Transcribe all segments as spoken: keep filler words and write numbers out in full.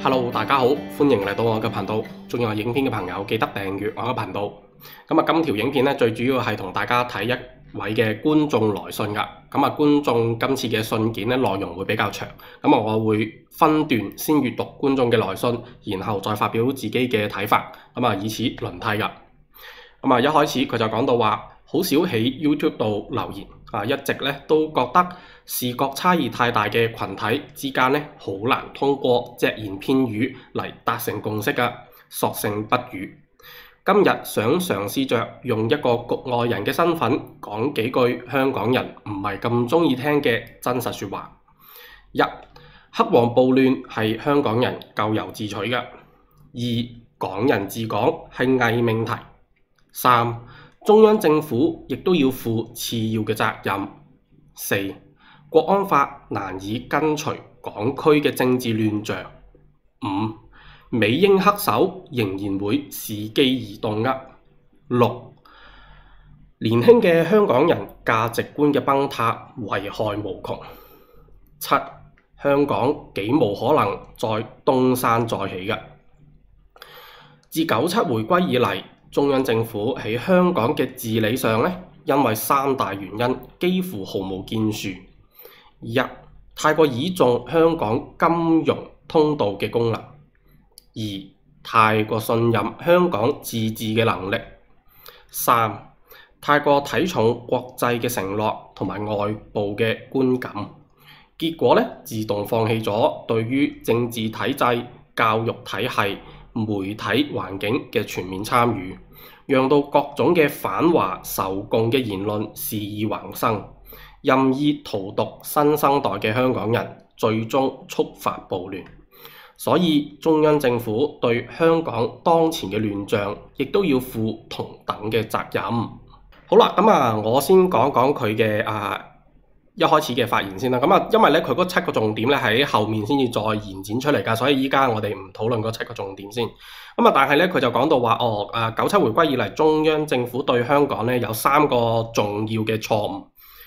Hello，大家好，歡迎嚟到我嘅頻道。仲有影片嘅朋友記得訂閱我嘅頻道。咁啊，今條影片咧最主要係同大家睇一位嘅觀眾來信噶。咁啊，觀眾今次嘅信件咧內容會比較長，咁啊我會分段先閱讀觀眾嘅來信，然後再發表自己嘅睇法。咁啊，以此輪替噶。咁啊，一開始佢就講到話，好少喺 YouTube 度留言啊，一直咧都覺得視覺差異太大嘅群體之間咧，好難通過隻言片語嚟達成共識噶，索性不語。今日想嘗試着用一個局外人嘅身份講幾句香港人唔係咁鍾意聽嘅真實説話。一、黑黃暴亂係香港人咎由自取嘅。二、港人治港係偽命題。三、中央政府亦都要負次要嘅責任。四、國安法難以根除港區嘅政治亂象。五、美英黑手仍然會伺機而動㗎。六、年輕嘅香港人價值觀嘅崩塌危害無窮。七、香港幾無可能再東山再起㗎。自九七回歸以嚟，中央政府喺香港嘅治理上呢，因為三大原因幾乎毫無建樹。一、太過倚重香港金融通道嘅功能；二、太過信任香港自治嘅能力；三、太過睇重國際嘅承諾同埋外部嘅觀感，結果呢，自動放棄咗對於政治體制、教育體系、媒體環境嘅全面參與，讓到各種嘅反華仇共嘅言論肆意橫生，任意荼毒新生代嘅香港人，最終觸發暴亂。所以中央政府對香港當前嘅亂象，亦都要負同等嘅責任。好啦，咁啊，我先講講佢嘅啊一開始嘅發言先啦。咁啊，因為咧佢嗰七個重點咧喺後面先至再延展出嚟㗎，所以依家我哋唔討論嗰七個重點先。咁啊，但係咧佢就講到話，哦，啊九七回歸以嚟，中央政府對香港咧有三個重要嘅錯誤。誒、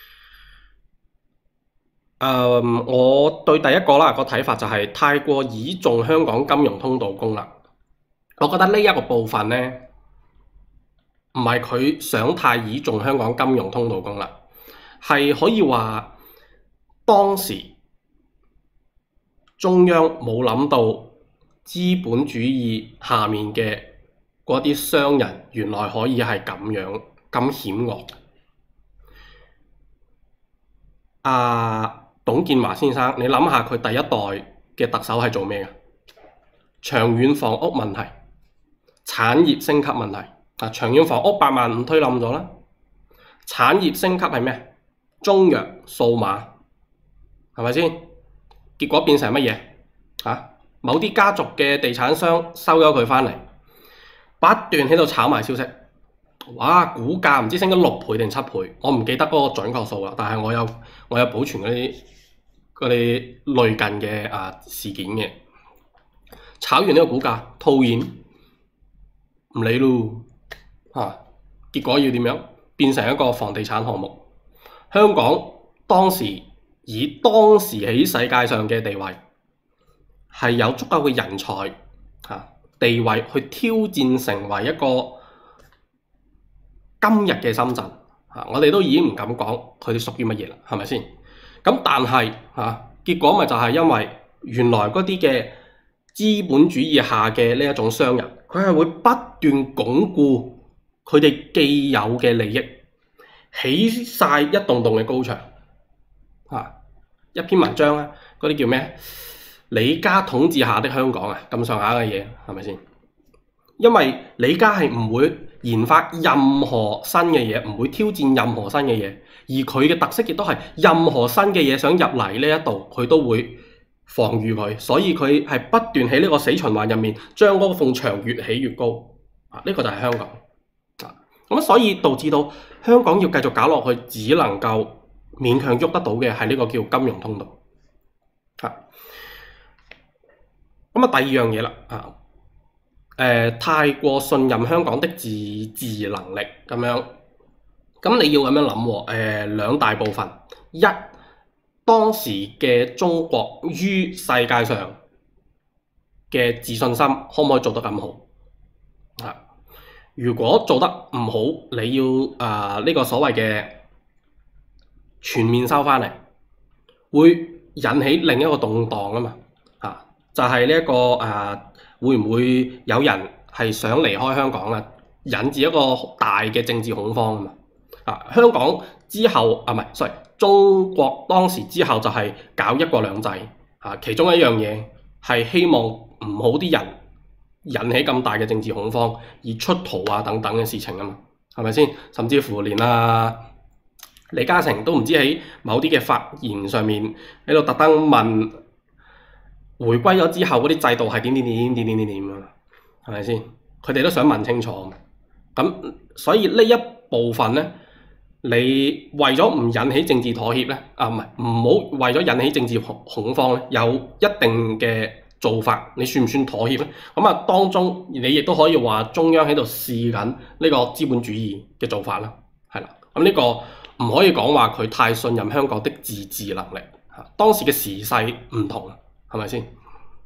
嗯，我對第一個啦個睇法就係太過倚重香港金融通道功能。我覺得呢一個部分咧，唔係佢想太倚重香港金融通道功能。係可以話，當時中央冇諗到資本主義下面嘅嗰啲商人原來可以係咁樣咁險惡。啊，董建華先生，你諗下佢第一代嘅特首係做咩嘅？長遠房屋問題、產業升級問題。啊，長遠房屋八萬五推冧咗啦，產業升級係咩？中藥、數碼，係咪先？結果變成乜嘢？啊，某啲家族嘅地產商收咗佢返嚟，不斷喺度炒賣消息。哇，股價唔知升咗六倍定七倍，我唔記得嗰個準確數啦。但係我有我有保存嗰啲嗰啲類近嘅啊事件嘅。炒完呢個股價套現，唔理咯，啊，結果要點樣？變成一個房地產項目。香港當時以當時喺世界上嘅地位，係有足夠嘅人才、啊、地位去挑戰成為一個今日嘅深圳、啊、我哋都已經唔敢講佢哋屬於乜嘢啦，係咪先？咁但係啊，結果咪就係因為原來嗰啲嘅資本主義下嘅呢一種商人，佢係會不斷鞏固佢哋既有嘅利益。起晒一棟棟嘅高牆，啊！一篇文章啊，嗰啲叫咩？李家統治下的香港啊，咁上下嘅嘢係咪先？因為李家係唔會研發任何新嘅嘢，唔會挑戰任何新嘅嘢，而佢嘅特色亦都係任何新嘅嘢想入嚟呢一度，佢都會防禦佢，所以佢係不斷喺呢個死循環入面，將嗰埲牆越起越高。啊！呢個就係香港。咁所以導致到香港要繼續搞落去，只能夠勉強喐得到嘅係呢個叫金融通道。嚇！咁啊，第二樣嘢啦，啊，誒，太過信任香港的自治能力咁樣。咁你要咁樣諗喎，誒，兩大部分。一，當時嘅中國於世界上嘅自信心可唔可以做得咁好啊？如果做得唔好，你要誒呢、呃這個所謂嘅全面收翻嚟，會引起另一個動盪啊嘛啊！就係呢一個誒、呃，會唔會有人係想離開香港啊？引致一個大嘅政治恐慌啊嘛啊！香港之後啊，唔係，sorry，中國當時之後就係搞一國兩制啊，其中一樣嘢係希望唔好啲人引起咁大嘅政治恐慌而出逃啊等等嘅事情啊嘛，係咪先？甚至乎連啊李嘉誠都唔知喺某啲嘅發言上面喺度特登問，回歸咗之後嗰啲制度係點點點點點點點啊，係咪先？佢哋都想問清楚。咁所以呢一部分呢，你為咗唔引起政治妥協呢，啊唔係唔好為咗引起政治恐慌呢，有一定嘅做法，你算唔算妥協呢？咁啊，當中你亦都可以話中央喺度試緊呢個資本主義嘅做法啦，係啦。咁呢個唔可以講話佢太信任香港的自治能力，嚇當時嘅時勢唔同，係咪先？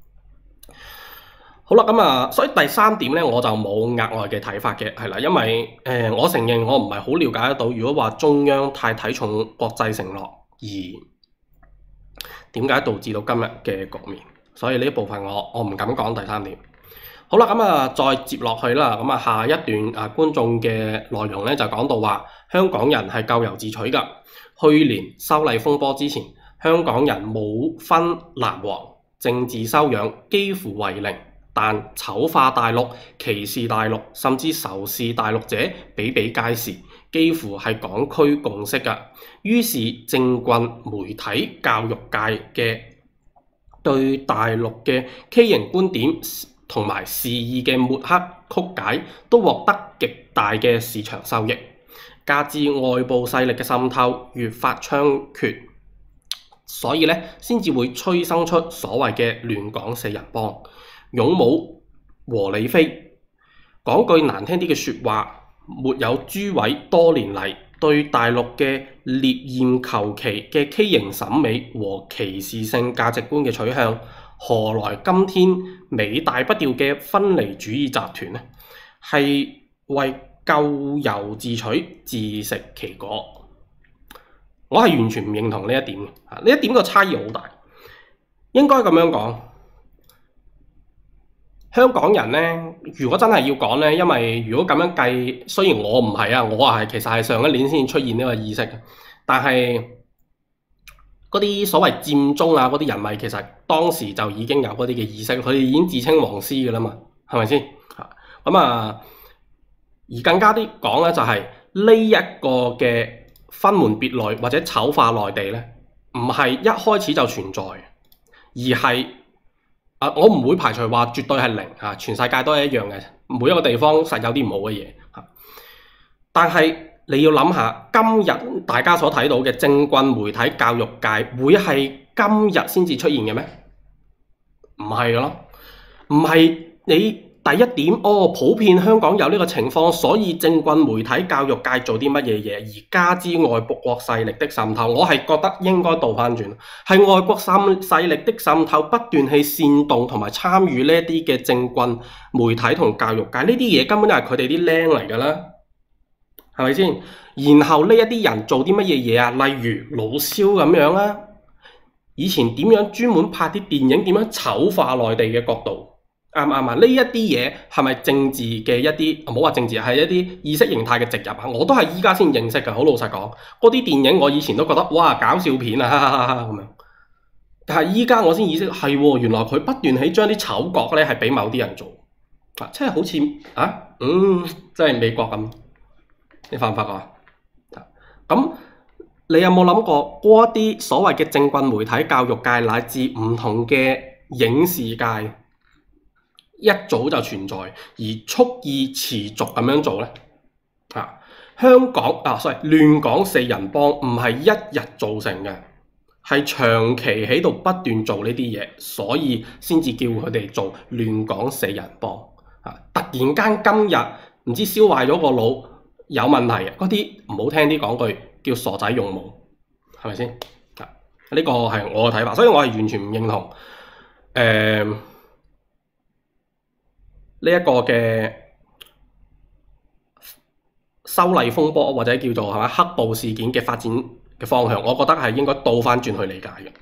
好啦，咁啊，所以第三點咧，我就冇額外嘅睇法嘅，係啦，因為誒、呃，我承認我唔係好了解得到，如果話中央太睇重國際承諾，而點解導致到今日嘅局面，所以呢一部分我我唔敢講第三點。好啦，咁啊，再接落去啦，咁啊，下一段啊觀眾嘅內容咧就講到話，香港人係咎由自取噶。去年修例風波之前，香港人冇分藍黃，政治修養幾乎為零。但醜化大陸、歧視大陸，甚至仇視大陸者比比皆是，幾乎係港區共識㗎。於是政棍、媒體、教育界嘅對大陸嘅畸形觀點同埋肆意嘅抹黑曲解，都獲得極大嘅市場收益。加之外部勢力嘅滲透越發猖獗，所以咧先至會催生出所謂嘅亂港四人幫。勇武和理非，講句難聽啲嘅説話，沒有諸位多年嚟對大陸嘅獵豔求奇嘅畸形審美和歧視性價值觀嘅取向，何來今天尾大不掉嘅分離主義集團呢？係為咎由自取，自食其果。我係完全唔認同呢一點嘅，呢一點個差異好大。應該咁樣講。香港人呢，如果真係要講呢，因為如果咁樣計，雖然我唔係啊，我係其實係上一年先出現呢個意識嘅，但係嗰啲所謂佔中啊嗰啲人咪其實當時就已經有嗰啲嘅意識，佢哋已經自稱黃絲嘅啦嘛，係咪先？咁啊，而更加啲講呢，就係呢一個嘅分門別類或者醜化內地呢，唔係一開始就存在，而係啊！我唔會排除話絕對係零嚇，全世界都係一樣嘅，每一個地方實有啲唔好嘅嘢嚇。但係你要諗下，今日大家所睇到嘅政棍、媒體、教育界，會係今日先至出現嘅咩？唔係嘅咯，唔係你第一點哦，普遍香港有呢個情況，所以政棍、媒體、教育界做啲乜嘢嘢，而加之外國勢力的滲透，我係覺得應該倒翻轉，係外國勢力的滲透不斷去煽動同埋參與呢啲嘅政棍、媒體同教育界，呢啲嘢根本就係佢哋啲僆嚟㗎啦，係咪先？然後呢一啲人做啲乜嘢嘢啊？例如老蕭咁樣啊，以前點樣專門拍啲電影，點樣醜化內地嘅角度？啱唔啱啊？呢一啲嘢係咪政治嘅一啲？唔好話政治，係一啲意識形態嘅植入啊！我都係依家先認識嘅，好老實講。嗰啲電影我以前都覺得哇搞笑片啊，哈哈哈哈咁樣。但係依家我先意識係喎，原來佢不斷喺將啲醜角咧係俾某啲人做啊，即係好似啊，嗯，即係美國咁。你發唔發覺啊？咁你有冇諗過嗰啲所謂嘅政棍、媒體、教育界乃至唔同嘅影視界？一早就存在，而蓄意持續咁樣做咧。啊，香港啊，sorry，亂港四人幫唔係一日造成嘅，係長期喺度不斷做呢啲嘢，所以先至叫佢哋做亂港四人幫。啊，突然間今日唔知燒壞咗個腦，有問題嘅嗰啲唔好聽啲講句叫傻仔用武，係咪先？啊，呢個係我嘅睇法，所以我係完全唔認同。誒、呃。 呢一個嘅修例風波或者叫做係嘛黑暴事件嘅發展嘅方向，我覺得係應該倒翻轉去理解嘅。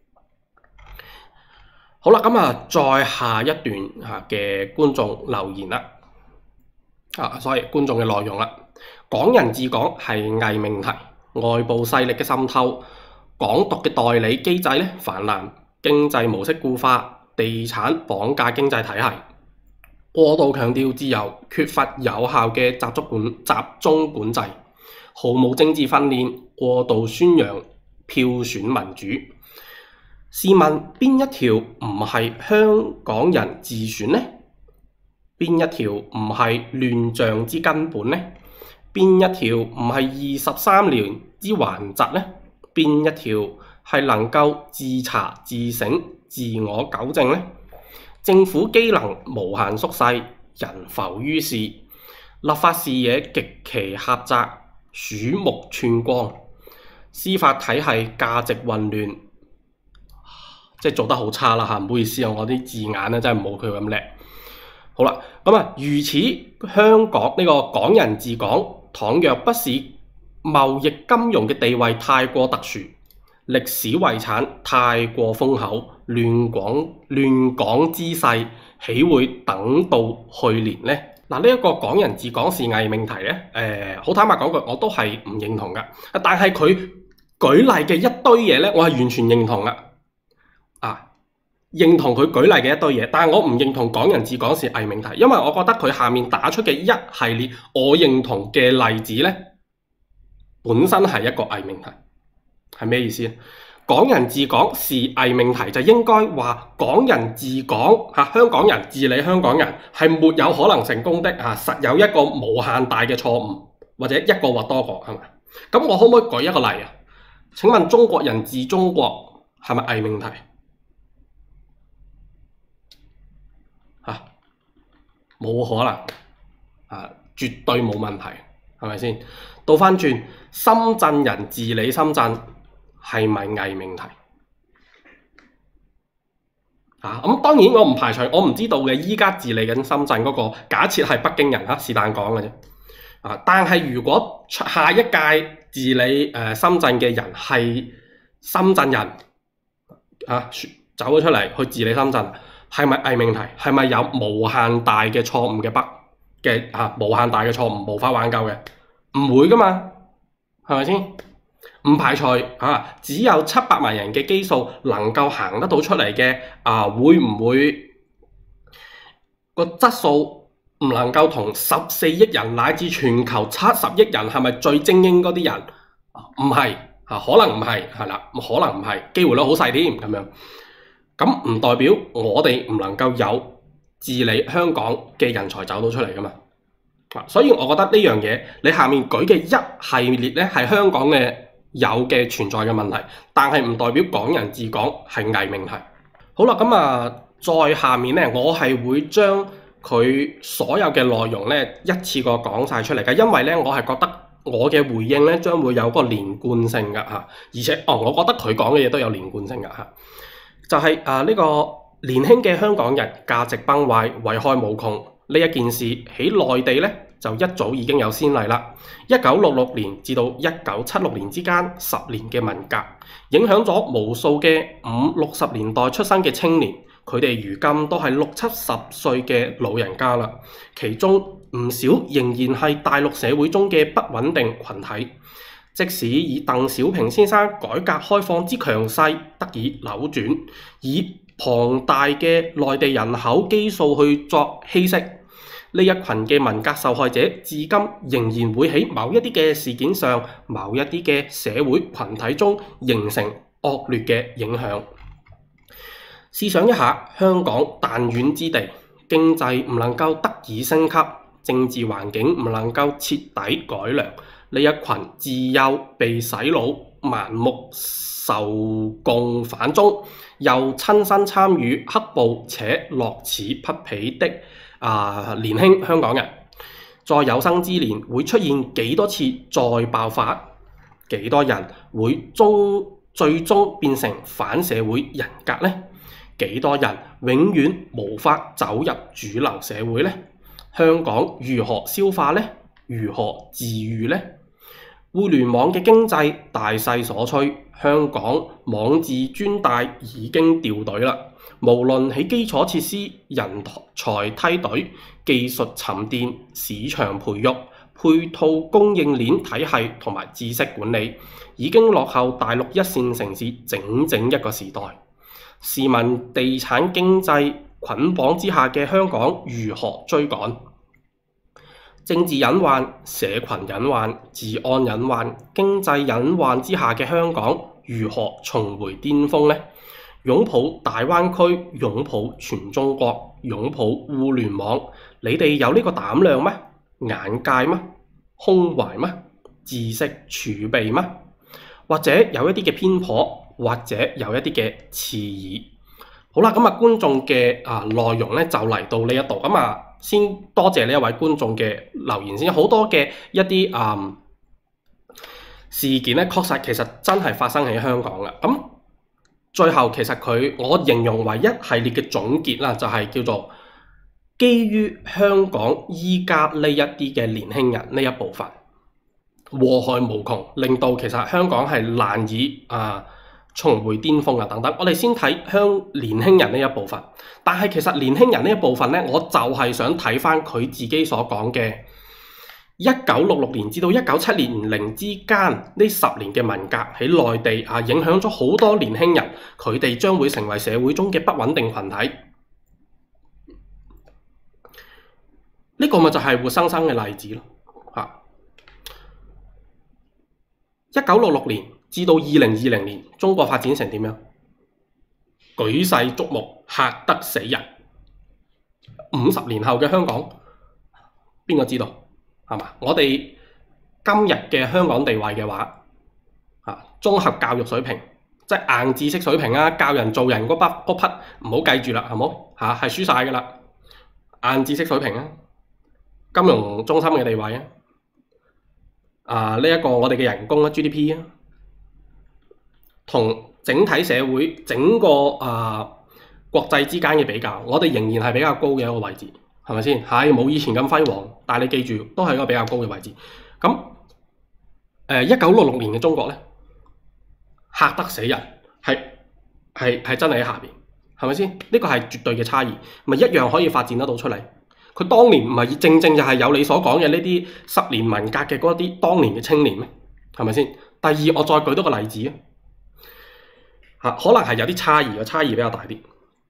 好啦，咁啊，再下一段嚇嘅觀眾留言啦，啊，所以觀眾嘅內容啦，港人治港係偽命題，外部勢力嘅滲透，港獨嘅代理機制咧泛濫，經濟模式固化，地產綁架經濟體系，過度強調自由，缺乏有效嘅集中管集中管制，毫無政治訓練，過度宣揚票選民主。試問邊一條唔係香港人自選呢？邊一條唔係亂象之根本呢？邊一條唔係二十三年之頑疾呢？邊一條係能夠自查自省、自我糾正呢？政府機能無限縮細，人浮於事，立法視野極其狹窄，鼠目寸光，司法體系價值混亂。即係做得好差啦嚇，唔好意思啊，我啲字眼咧真係冇佢咁叻。好啦，咁啊，如此香港呢個港人治港，倘若不是貿易金融嘅地位太過特殊，歷史遺產太過豐厚，亂港亂港之勢，豈會等到去年呢？嗱，呢一個港人治港是偽命題咧，誒、呃，好坦白講句，我都係唔認同噶。但係佢舉例嘅一堆嘢咧，我係完全認同噶。啊，認同佢舉例嘅一堆嘢，但係我唔認同港人治港是偽命題，因為我覺得佢下面打出嘅一系列我認同嘅例子呢，本身係一個偽命題，係咩意思？港人治港是偽命題，就應該話港人治港嚇、啊，香港人治理香港人係沒有可能成功的嚇、啊，實有一個無限大嘅錯誤，或者一個或多個係咪？咁我可唔可以舉一個例啊？請問中國人治中國係咪偽命題？嚇，冇可能啊，絕對冇問題，係咪先？倒翻轉，深圳人治理深圳係咪偽命題？啊，咁當然我唔排除，我唔知道嘅。依家治理緊深圳嗰個假設係北京人嚇，是但講嘅啫。啊，但係如果下一屆治理誒、呃、深圳嘅人係深圳人啊，走咗出嚟去治理深圳，係咪偽命題？係咪有無限大嘅錯誤嘅北嘅啊？無限大嘅錯誤無法挽救嘅，唔會噶嘛，係咪先？唔排除啊，只有七百萬人嘅基數能夠行得到出嚟嘅啊，會唔會個質素唔能夠同十四億人乃至全球七十億人係咪最精英嗰啲人？唔係啊，可能唔係，係啦，可能唔係，機會率好細添咁樣。咁唔代表我哋唔能夠有治理香港嘅人才走到出嚟噶嘛？啊，所以我覺得呢樣嘢，你下面舉嘅一系列咧係香港嘅有嘅存在嘅問題，但係唔代表港人治港係偽命題。好啦，咁啊，再下面咧，我係會將佢所有嘅內容咧一次過講晒出嚟嘅，因為咧我係覺得我嘅回應咧將會有個連貫性嘅嚇，而且哦，我覺得佢講嘅嘢都有連貫性嘅嚇。就係啊呢個年輕嘅香港人價值崩壞，危害無窮呢一件事喺內地咧就一早已經有先例啦。一九六六年至到一九七六年之間十年嘅文革，影響咗無數嘅五六十年代出生嘅青年，佢哋如今都係六七十歲嘅老人家啦。其中唔少仍然係大陸社會中嘅不穩定群體。即使以鄧小平先生改革開放之強勢得以扭轉，以龐大嘅內地人口基數去作稀釋，呢一群嘅文革受害者至今仍然會喺某一啲嘅事件上、某一啲嘅社會群體中形成惡劣嘅影響。試想一下，香港彈丸之地，經濟唔能夠得以升級，政治環境唔能夠徹底改良。呢一群自幼被洗腦、盲目受共反中，又親身參與黑暴且樂此不疲的啊、呃、年輕香港人，在有生之年會出現幾多次再爆發？幾多人會終最終變成反社會人格呢？ 幾多人永遠無法走入主流社會呢？香港如何消化呢？如何治癒呢？互聯網嘅經濟大勢所趨，香港網字專大已經掉隊啦。無論喺基礎設施、人才梯隊、技術沉澱、市場培育、配套供應鏈體系同埋知識管理，已經落後大陸一線城市整整一個時代。試問地產經濟捆綁之下嘅香港如何追趕？政治隱患、社群隱患、治安隱患、經濟隱患之下嘅香港如何重回巔峰呢？擁抱大灣區，擁抱全中國，擁抱互聯網，你哋有呢個膽量嗎？眼界嗎？胸懷嗎？知識儲備嗎？或者有一啲嘅偏頗，或者有一啲嘅刺耳。好啦，咁啊觀眾嘅啊內容咧就嚟到呢一度，咁啊先多謝呢一位觀眾嘅留言先。好多嘅一啲啊、嗯、事件咧，確實其實真係發生喺香港嘅。咁最後其實佢我形容為一系列嘅總結啦，就係叫做基於香港依家呢一啲嘅年輕人呢一部分禍害無窮，令到其實香港係難以啊重回巔峰啊等等。我哋先睇香年輕人呢一部分，但係其實年輕人呢一部分呢，我就係想睇翻佢自己所講嘅一九六六年至到一九七零年之間呢十年嘅文革喺內地啊，影響咗好多年輕人，佢哋將會成為社會中嘅不穩定群體。呢、這個咪就係活生生嘅例子咯。嚇！一九六六年至到二零二零年，中國發展成點樣？舉世矚目，嚇得死人。五十年後嘅香港，邊個知道？係嘛？我哋今日嘅香港地位嘅話，啊，綜合教育水平，即係硬知識水平啊，教人做人嗰筆嗰筆唔好計住啦，係冇嚇，係輸晒㗎啦。硬知識水平啊，金融中心嘅地位啊，啊呢一個我哋嘅人工啊 G D P 啊，同整體社會整個啊國際之間嘅比較，我哋仍然係比較高嘅一個位置。係咪先？係冇以前咁輝煌，但係你記住，都係一個比較高嘅位置。咁誒，一九六六年嘅中國咧，嚇得死人，係係係真係喺下邊，係咪先？呢個係絕對嘅差異，咪一樣可以發展得到出嚟。佢當年唔係正正就係有你所講嘅呢啲十年文革嘅嗰啲當年嘅青年咩？係咪先？第二，我再舉多個例子啊，嚇，可能係有啲差異嘅，差異比較大啲。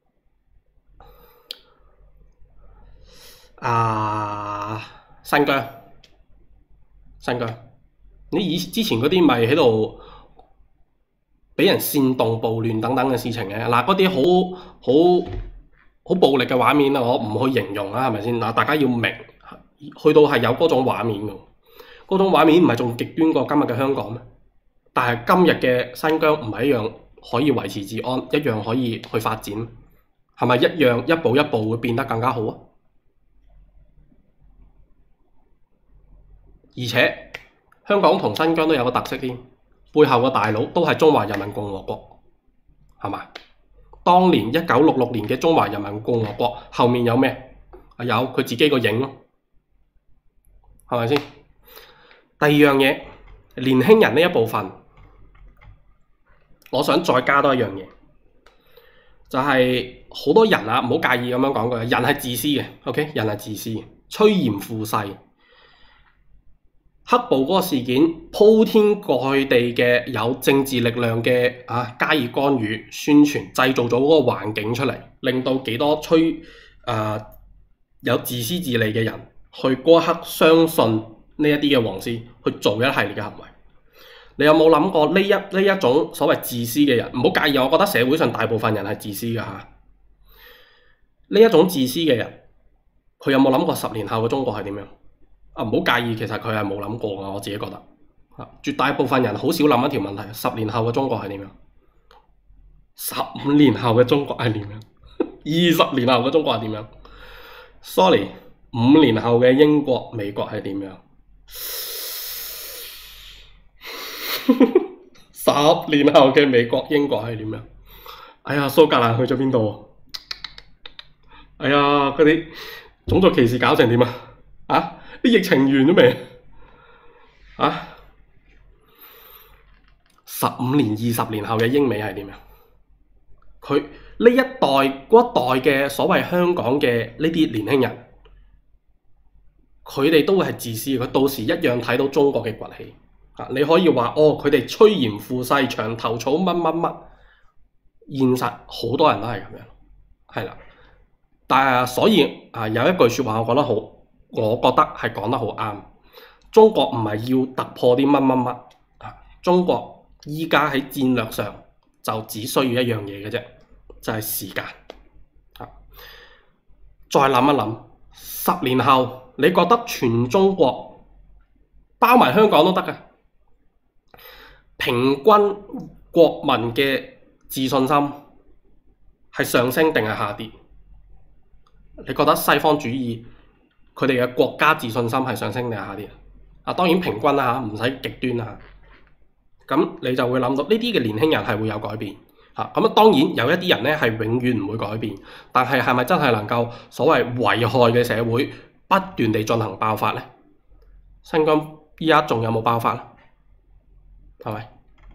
啊，新疆，新疆，你以之前嗰啲咪喺度俾人煽動暴亂等等嘅事情嘅，嗱嗰啲好好好暴力嘅畫面啊，我唔去形容啦，係咪先？嗱，大家要明，去到係有嗰種畫面嘅，嗰種畫面唔係仲極端過今日嘅香港咩？但係今日嘅新疆唔係一樣可以維持治安，一樣可以去發展，係咪一樣一步一步會變得更加好啊？而且香港同新疆都有個特色添，背後嘅大佬都係中華人民共和國，係嘛？當年一九六六年嘅中華人民共和國後面有咩？有佢自己個影咯，係咪先？第二樣嘢，年輕人呢一部分，我想再加多一樣嘢，就係、是、好多人啊，唔好介意咁樣講句，人係自私嘅 ，OK， 人係自私嘅，趨炎附勢。黑暴嗰個事件，鋪天蓋地嘅有政治力量嘅啊加以干預、宣傳，製造咗嗰個環境出嚟，令到幾多吹啊有自私自利嘅人去嗰一刻相信呢一啲嘅黃絲去做一系列嘅行為。你有冇諗過呢一呢一種所謂自私嘅人？唔好介意，我覺得社會上大部分人係自私嘅嚇。呢一種自私嘅人，佢有冇諗過十年後嘅中國係點樣？啊，唔好介意，其實佢係冇諗過嘅，我自己覺得。啊，絕大部分人好少諗一條問題：十年後嘅中國係點樣？十五年後嘅中國係點樣？二十年後嘅中國係點樣 ？Sorry， 五年後嘅英國、美國係點樣？十年後嘅美國、英國係點樣？哎呀，蘇格蘭去咗邊度？ 哎呀，嗰啲種族歧視搞成點啊？啊，啲疫情完咗未？啊，十五年、二十年後嘅英美係點樣？佢呢一代嗰一代嘅所謂香港嘅呢啲年輕人，佢哋都會係自私嘅，佢到時一樣睇到中國嘅崛起。啊，你可以話哦，佢哋趨炎附勢、牆頭草乜乜乜，現實好多人都係咁樣，係啦。但係所以啊，有一句説話我覺得好，我覺得係講得好啱。中國唔係要突破啲乜乜乜啊，中國依家喺戰略上就只需要一樣嘢嘅啫，就係時間。啊，再諗一諗，十年後你覺得全中國包埋香港都得㗎？平均國民嘅自信心係上升定係下跌？你覺得西方主義佢哋嘅國家自信心係上升定係下跌？啊，當然平均啦嚇，唔使極端啦嚇。咁你就會諗到呢啲嘅年輕人係會有改變嚇。咁啊，當然有一啲人咧係永遠唔會改變，但係係咪真係能夠所謂危害嘅社會不斷地進行爆發咧？新疆依家仲有冇爆發咧？係咪？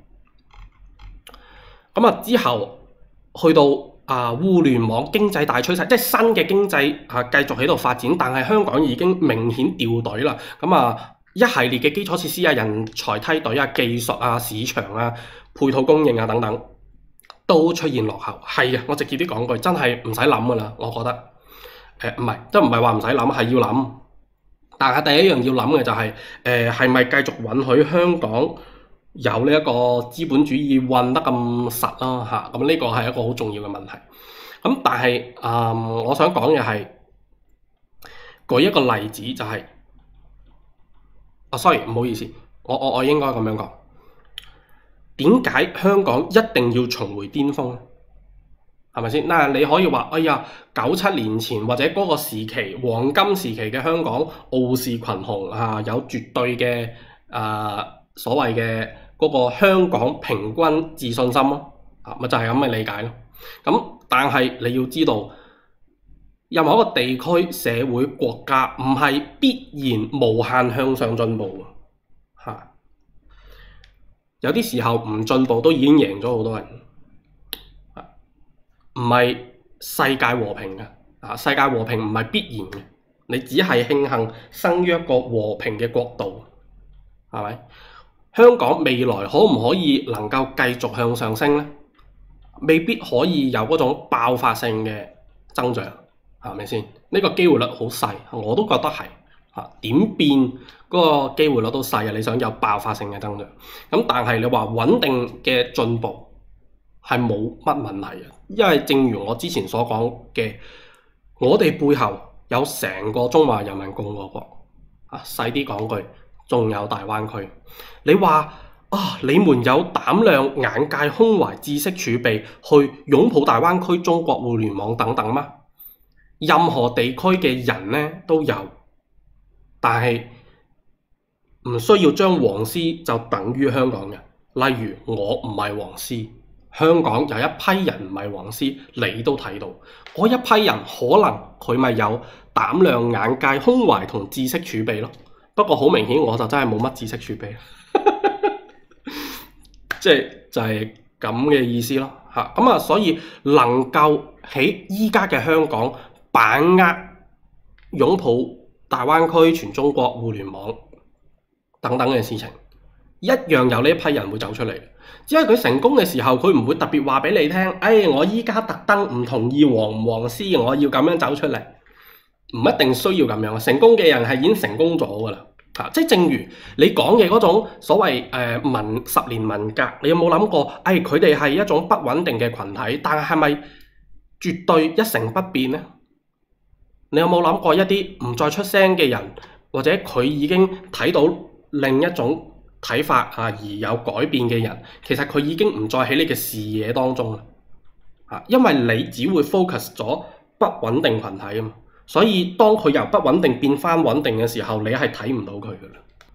咁啊，之後去到啊互聯網經濟大趨勢，即係新嘅經濟啊繼續喺度發展，但係香港已經明顯掉隊啦。咁啊，一系列嘅基礎設施啊、人才梯隊啊、技術啊、市場啊、配套供應啊等等，都出現落後。係啊，我直接啲講句，真係唔使諗噶啦，我覺得。誒唔係，即係唔係話唔使諗，係要諗。但係第一樣要諗嘅就係、是，誒係咪繼續允許香港有呢一個資本主義混得咁實啦？嚇，咁呢個係一個好重要嘅問題。咁但係，啊、呃，我想講嘅係舉一個例子，就係、是，啊，sorry，唔好意思，我我我應該咁樣講。點解香港一定要重回巔峰咧？係咪先？嗱，你可以話，哎呀，九七年前或者嗰個時期黃金時期嘅香港傲視群雄啊，有絕對嘅啊、呃、所謂嘅嗰個香港平均自信心咯，啊，咪就係咁嘅理解咯。咁但係你要知道，任何一個地區、社會、國家唔係必然無限向上進步嘅，嚇。有啲時候唔進步都已經贏咗好多人。唔係世界和平嘅，啊，世界和平唔係必然嘅，你只係慶幸生於一個和平嘅國度，係咪？香港未來可唔可以能夠繼續向上升呢？未必可以有嗰種爆發性嘅增長，係咪先？呢個機會率好細，我都覺得係，嚇，點變嗰個機會率都細啊！你想有爆發性嘅增長，咁但係你話穩定嘅進步係冇乜問題嘅，因為正如我之前所講嘅，我哋背後有成個中華人民共和國，啊，細啲講句，仲有大灣區。你話啊，你們有膽量、眼界、胸懷、知識儲備去擁抱大灣區、中國互聯網等等嗎？任何地區嘅人呢都有，但係唔需要將黃絲就等於香港人。例如我唔係黃絲。香港有一批人唔係黃絲，你都睇到嗰一批人可能佢咪有膽量、眼界、胸懷同知識儲備咯。不過好明顯，我就真係冇乜知識儲備，即係就係咁嘅意思咯。嚇咁啊，所以能夠喺依家嘅香港把握擁抱大灣區、全中國互聯網等等嘅事情，一樣有呢一批人會走出嚟。只係佢成功嘅時候，佢唔會特別話俾你聽，哎，我依家特登唔同意黃唔黃絲，我要咁樣走出嚟，唔一定需要咁樣。成功嘅人係已經成功咗噶啦，啊，即係正如你講嘅嗰種所謂誒文十年文革，你有冇諗過？哎，佢哋係一種不穩定嘅群體，但係係咪絕對一成不變呢？你有冇諗過一啲唔再出聲嘅人，或者佢已經睇到另一種睇法啊，而有改變嘅人，其實佢已經唔再喺你嘅視野當中啦，啊，因為你只會 focus 咗不穩定群體啊嘛，所以當佢由不穩定變翻穩定嘅時候，你係睇唔到佢噶啦。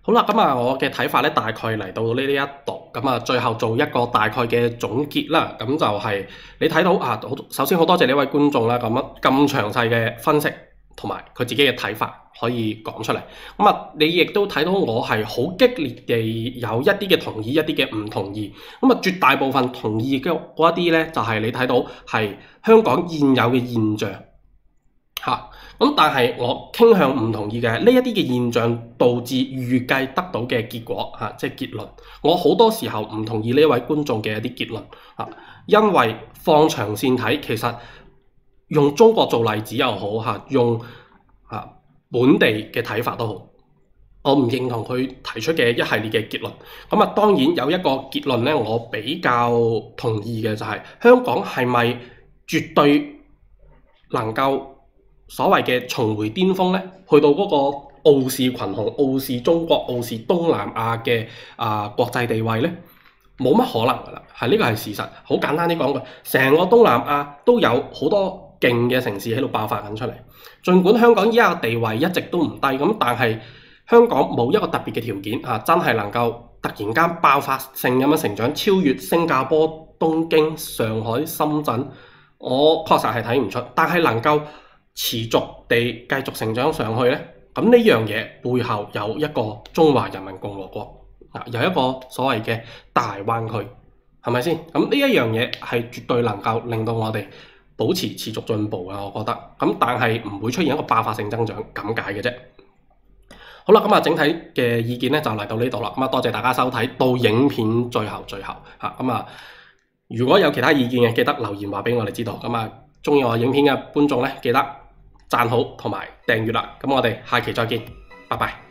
好啦，咁啊，我嘅睇法咧，大概嚟到呢呢一度，咁啊，最後做一個大概嘅總結啦。咁就係你睇到啊，好，首先好多謝呢位觀眾啦，咁樣咁詳細嘅分析同埋佢自己嘅睇法可以講出嚟。咁啊，你亦都睇到我係好激烈地有一啲嘅同意，一啲嘅唔同意。咁啊，絕大部分同意嘅嗰一啲咧，就係你睇到係香港現有嘅現象嚇。咁但係我傾向唔同意嘅呢一啲嘅現象導致預計得到嘅結果嚇、啊，即係結論。我好多時候唔同意呢位觀眾嘅一啲結論嚇、啊，因為放長線睇，其實用中國做例子又好嚇、啊，用嚇、啊、本地嘅睇法都好，我唔認同佢提出嘅一系列嘅結論。咁啊，當然有一個結論咧，我比較同意嘅就係、是、香港係咪絕對能夠所謂嘅重回巔峰咧，去到嗰個傲視群雄、傲視中國、傲視東南亞嘅啊、呃、國際地位咧，冇乜可能噶啦，係呢個係事實。好簡單啲講句，成個東南亞都有好多勁嘅城市喺度爆發緊出嚟。儘管香港依家嘅地位一直都唔低，咁但係香港冇一個特別嘅條件啊，真係能夠突然間爆發性咁樣成長，超越新加坡、東京、上海、深圳，我確實係睇唔出。但係能夠持續地繼續成長上去呢，咁呢樣嘢背後有一個中華人民共和國啊，有一個所謂嘅大灣區，係咪先？咁呢一樣嘢係絕對能夠令到我哋保持持續進步嘅，我覺得。咁但係唔會出現一個爆發性增長咁解嘅啫。好啦，咁啊整體嘅意見呢就嚟到呢度啦。咁啊多謝大家收睇到影片最後最後嚇。咁啊如果有其他意見嘅，記得留言話俾我哋知道。咁啊中意我影片嘅觀眾呢，記得讚好同埋訂閱啦，咁我哋下期再見，拜拜。